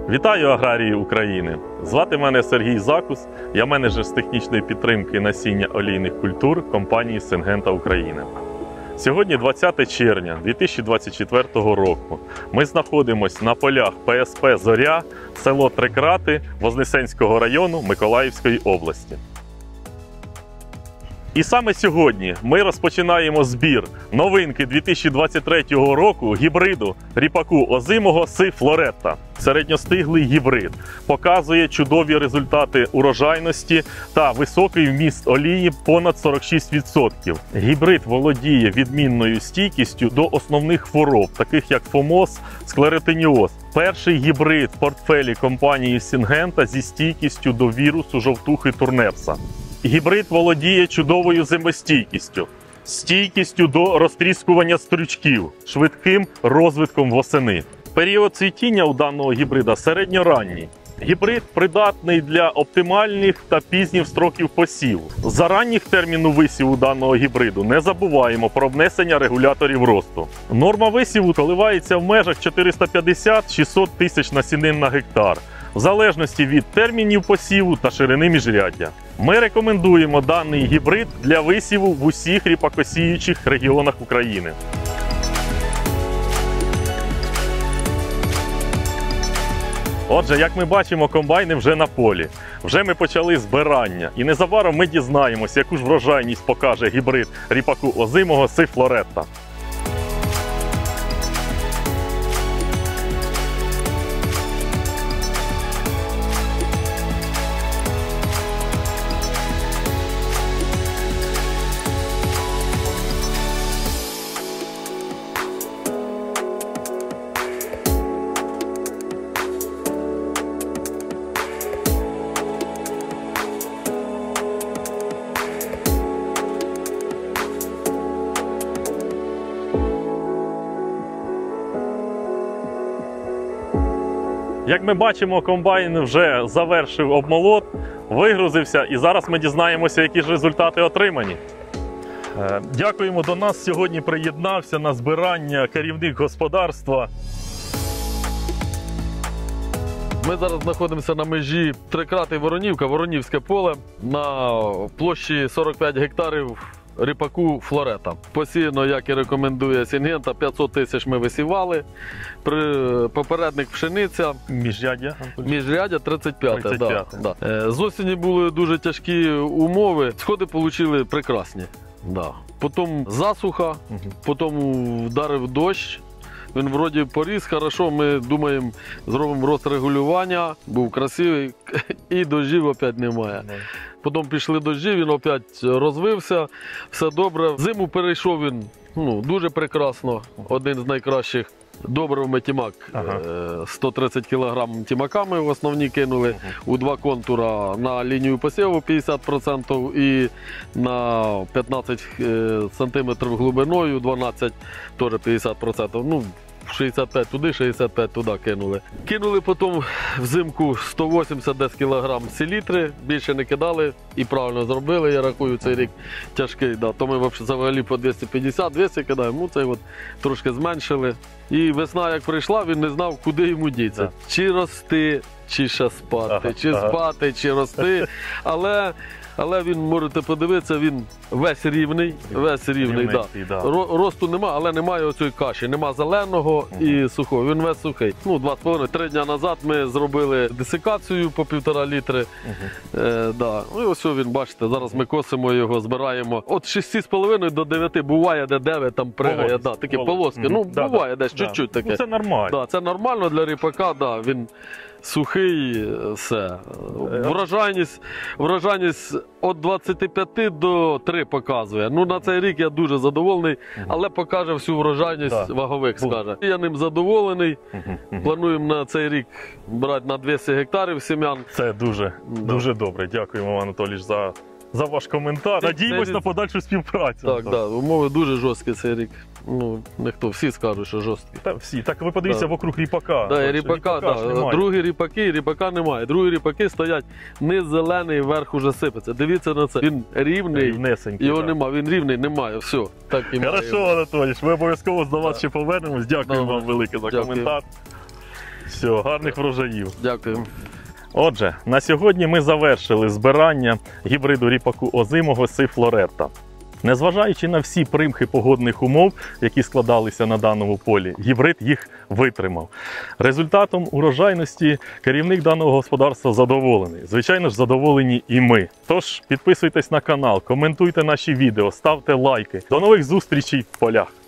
Вітаю аграрії України! Звати мене Сергій Закус, я менеджер з технічної підтримки насіння олійних культур компанії Syngenta України. Сьогодні 20 червня 2024 року. Ми знаходимося на полях ПСП «Зоря», село Трикрати Вознесенського району Миколаївської області. І саме сьогодні ми розпочинаємо збір новинки 2023 року гібриду ріпаку озимого Си Флоретта. Середньостиглий гібрид показує чудові результати урожайності та високий вміст олії понад 46%. Гібрид володіє відмінною стійкістю до основних хвороб, таких як фомоз, склеротиніоз. Перший гібрид в портфелі компанії Syngenta зі стійкістю до вірусу жовтухи турнепса. Гібрид володіє чудовою зимостійкістю, стійкістю до розтріскування стручків, швидким розвитком восени. Період цвітіння у даного гібрида середньоранній. Гібрид придатний для оптимальних та пізніх строків посіву. За ранніх терміну висіву даного гібриду не забуваємо про внесення регуляторів росту. Норма висіву коливається в межах 450-600 тисяч насінин на гектар, в залежності від термінів посіву та ширини міжряддя. Ми рекомендуємо даний гібрид для висіву в усіх ріпакосіючих регіонах України. Отже, як ми бачимо, комбайни вже на полі. Вже ми почали збирання. І незабаром ми дізнаємося, яку ж врожайність покаже гібрид ріпаку озимого Си Флоретта. Як ми бачимо, комбайн вже завершив обмолот, вигрузився, і зараз ми дізнаємося, які ж результати отримані. Дякуємо, до нас сьогодні приєднався на збирання керівник господарства. Ми зараз знаходимося на межі Трикрати Воронівка, Воронівське поле, на площі 45 гектарів ріпаку Флоретта. Посіяно, як і рекомендує Syngenta, 500 тисяч ми висівали. Попередник пшениця. Міжряддя 35. Да. З осені були дуже тяжкі умови, сходи отримали прекрасні. Да. Потім засуха, потім вдарив дощ. Він вроді поріс, хорошо, ми думаємо, зробимо розрегулювання, був красивий, і дощів опять немає. Потім пішли дощі, він опять розвився, все добре. Зиму перейшов він дуже прекрасно, один з найкращих. Добрив ми тімак, 130 кг тімаками в основні кинули, у два контура на лінію посіву 50% і на 15 см глибиною, 12 теж 50%. 65 туди, 65 туди кинули. Кинули потім взимку 180 десь кг селітри, більше не кидали і правильно зробили, я рахую, цей рік тяжкий. Да. То ми взагалі по 250-200 кидаємо, цей от трошки зменшили. І весна як прийшла, він не знав, куди йому діться. Чи рости, чи ще спати, чи спати, чи рости. Але він, можете подивитися, він весь рівний, да. Росту нема, але немає оцієї каші, нема зеленого і сухого, він весь сухий. 2,5-3 дні назад ми зробили десикацію по 1,5 літри. Да. І ось він, бачите, зараз ми косимо його, збираємо. От 6,5 до 9, буває, де 9 там пригає, да, такі полоски. Буває десь чуть-чуть таке. Це нормально. Да, це нормально для ріпака, да, він сухий, все. Врожайність від 25 до 3 показує. На цей рік я дуже задоволений, але покаже всю врожайність вагових, скаже. Я ним задоволений. Плануємо на цей рік брати на 200 гектарів сім'ян. Це дуже добре. Дякуємо, Анатолій, за ваш коментар. Надіємось на подальшу співпрацю. Так, умови дуже жорсткі цей рік. Ніхто, всі скажуть, що жорсткі. Всі. Так ви подивіться вокруг ріпака. Другі ріпака немає. Другі ріпаки стоять, низ зелений, верх уже сипеться. Дивіться на це. Він рівний, його немає, він рівний, немає, все. Хорошо, Анатолій, ми обов'язково до вас ще повернемось. Дякую вам велике за коментар. Все, гарних врожаїв. Дякую. Отже, на сьогодні ми завершили збирання гібриду ріпаку озимого Си Флоретта. Незважаючи на всі примхи погодних умов, які складалися на даному полі, гібрид їх витримав. Результатом урожайності керівник даного господарства задоволений. Звичайно ж, задоволені і ми. Тож, підписуйтесь на канал, коментуйте наші відео, ставте лайки. До нових зустрічей в полях!